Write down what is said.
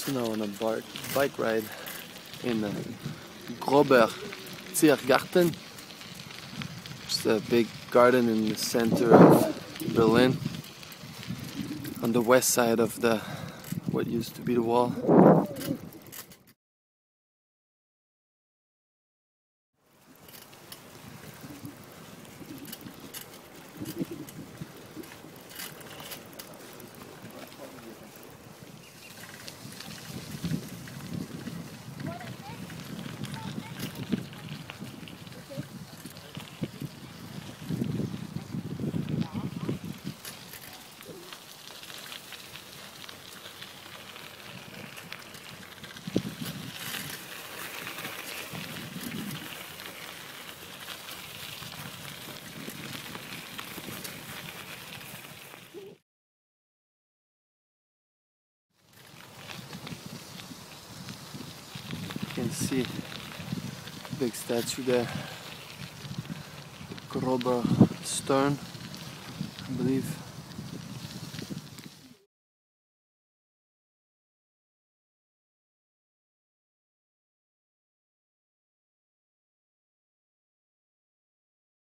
So now on a bike ride in Grober Tiergarten, just a big garden in the center of Berlin, on the west side of the what used to be the wall. You can see a big statue there, Grober stone, I believe.